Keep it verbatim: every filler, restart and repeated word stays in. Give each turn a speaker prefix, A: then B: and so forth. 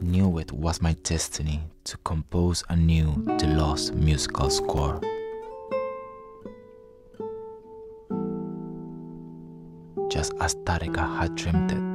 A: knew it was my destiny to compose anew the lost musical score. Just as Tárrega had dreamed it.